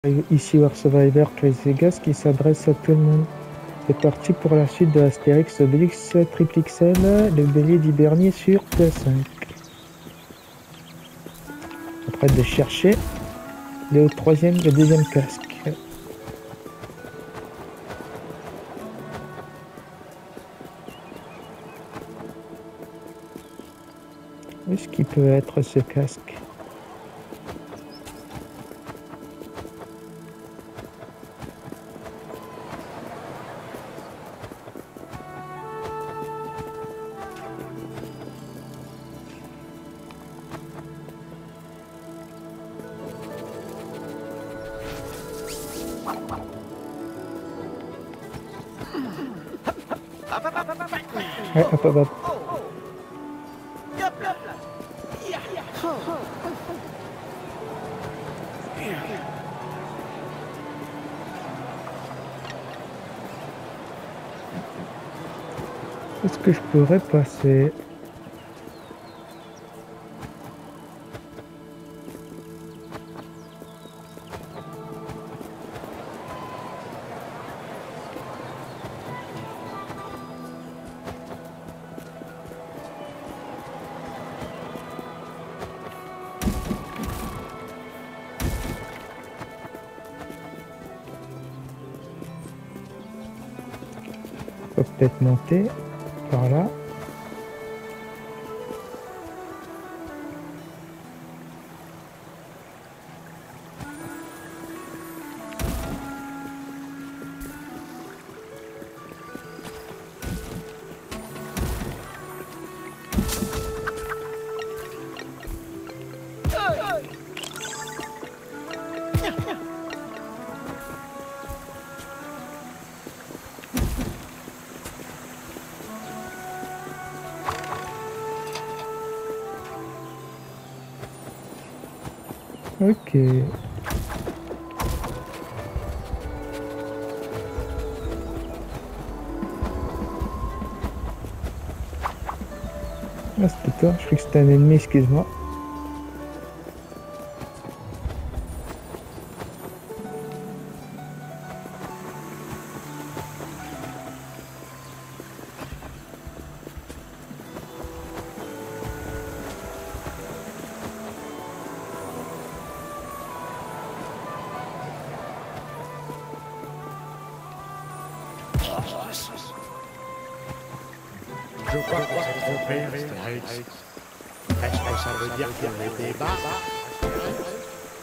Ici War Survivor Crazy Vegas qui s'adresse à tout le monde. C'est parti pour la suite de Astérix Obélix Triple XL, le bélier d'Hibernier sur PS5. En train de chercher le deuxième casque. Où est-ce qu'il peut être ce casque? Ouais, hop. Est-ce que je pourrais passer? Faut peut-être monter par là. Ok. Ah, c'était toi, je croyais que c'était un ennemi, excuse-moi. Je crois qu'on s'est trompé, Astérix. Est-ce que ça veut dire qu'on est des barres, Astérix?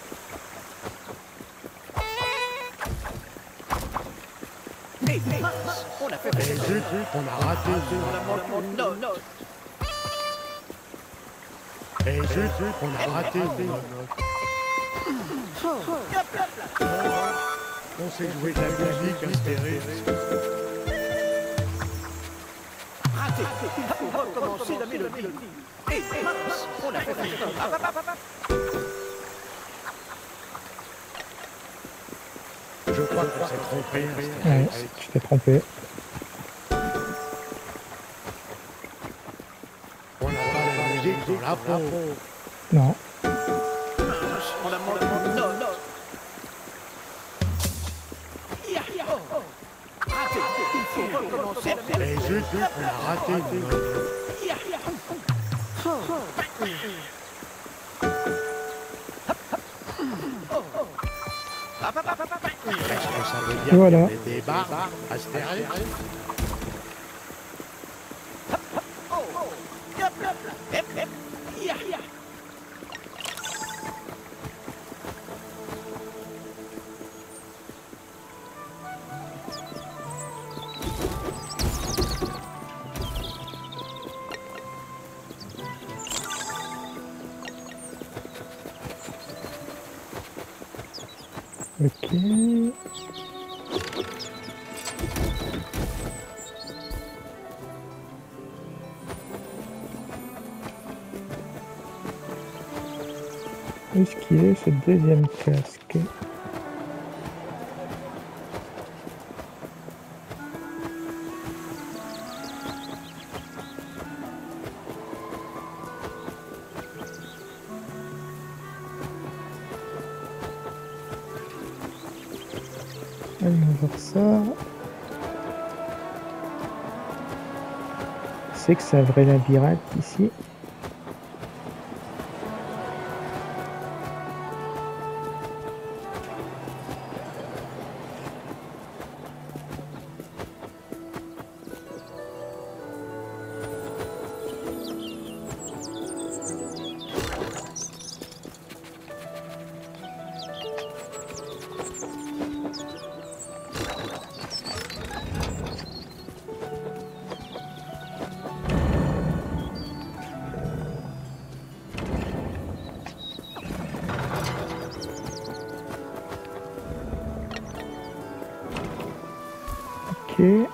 On a fait Mais zut, on a raté. Non. Et zut, on a raté. On s'est joué de la musique, Astérix. Raté. Il faut recommencer la mélodie. Et mince, on a fait Je crois qu'on s'est trompé, Ouais, Astérix. je t'ai trompé. On n'a pas la musique dans la peau. Non. On a monté. Non. Raté. Il faut recommencer la mélodie. Et zut, on a raté. Est-ce que ça veut dire Voilà. qu'on est des barres, Astérix? Ok. Où est-ce qu'il est ce deuxième casque? Allons voir ça. C'est que c'est un vrai labyrinthe ici. Ok.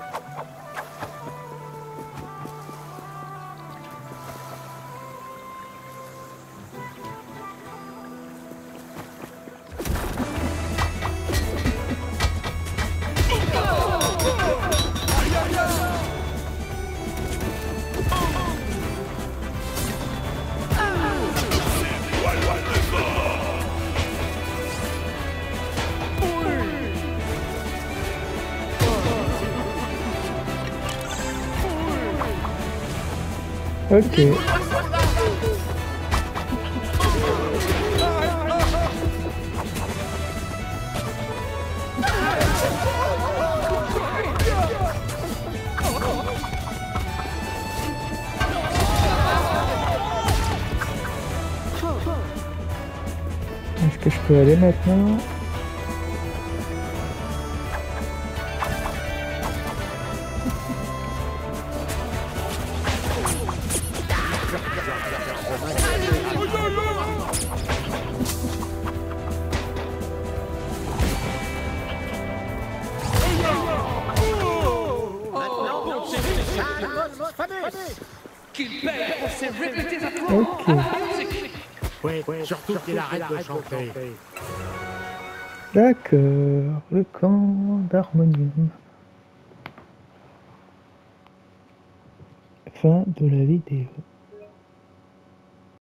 Ok. Est-ce que je peux aller maintenant? Ok. Oui, surtout qu'il arrête de chanter. D'accord. Le camp d'Harmonium. Fin de la vidéo.